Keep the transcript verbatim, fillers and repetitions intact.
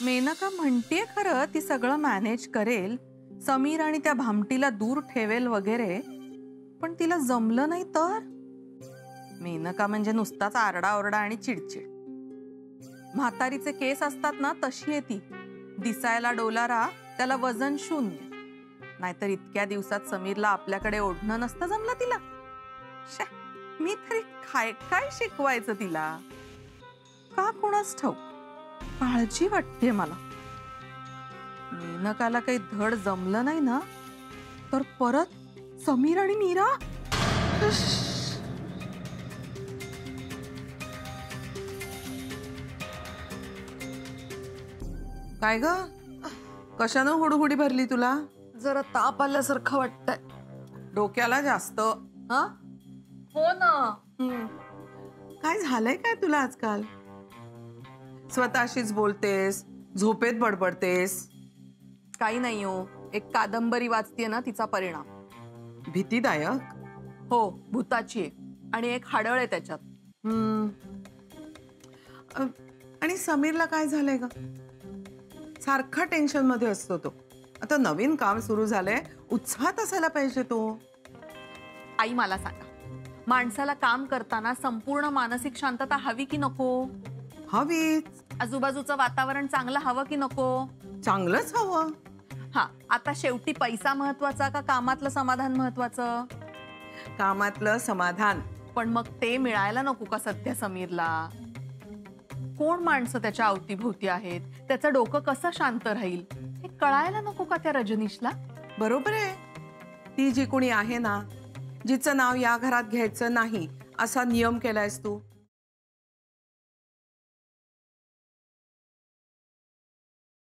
मेनका म्हणतेय खरं ती सगळं मॅनेज करेल, समीर आणि त्या भामटीला दूर ठेवेल वगैरे, पण तिला जमलं नाही तर? मेनका म्हणजे नुसताच आरडाओरडा आणि चिडचिड. म्हातारीचे केस असतात ना तशी आहे ती. दिसायला डोलारा, त्याला वजन शून्य. नाहीतर इतक्या दिवसात समीरला आपल्याकडे ओढणं नसतं जमलं तिला. शे, मी तरी काय काय शिकवायचं तिला? का कोणास ठाऊक, काळजी वाटते मला. मेनकाला काही धड जमलं नाही ना तर परत समीर आणि मीरा. काय ग, कशानं हुडहुडी भरली तुला? जरा ताप आल्यासारखं वाटतंय. डोक्याला जास्त? हा हो ना. काय झालंय काय तुला आजकाल? स्वतःशीच बोलतेस, झोपेत बडबडतेस. काही नाही हो, एक कादंबरी वाचतेय ना तिचा परिणाम. भीतीदायक? हो, भूताची आहे आणि एक हाडळ आहे त्याच्यात. हम्म. आणि समीरला काय झालंय ग? सारखा टेन्शन मध्ये असतो तो. आता नवीन काम सुरू झालंय, उत्साहात असायला पाहिजे तो. आई मला सांगा, माणसाला काम करताना संपूर्ण मानसिक शांतता हवी की नको? हवीच. आजूबाजूचं वातावरण चांगलं हवं की नको? चांगलंच हवं. हा, आता शेवटी पैसा महत्वाचा का कामातलं समाधान महत्वाचं? कामातलं समाधान. पण मग ते मिळायला नको का सध्या समीरला? कोण माणसं त्याच्या अवतीभोवती आहेत, त्याचं डोकं कसं शांत राहील हे कळायला नको का त्या रजनीशला? बरोबर आहे. ती जी कोणी आहे ना, जिचं नाव या घरात घ्यायचं नाही असा नियम केलायस तू,